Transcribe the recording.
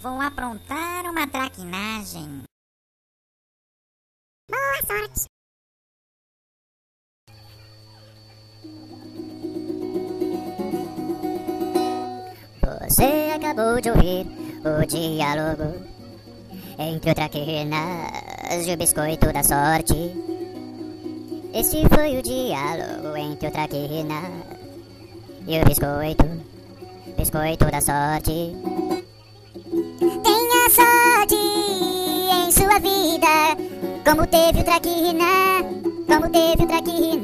Vou aprontar uma traquinagem. Boa sorte. Você acabou de ouvir o diálogo entre o traquinas e o biscoito da sorte. Esse foi o diálogo entre o traquina e o biscoito da sorte. Tenha sorte em sua vida, como teve o traquina, como teve o traquina.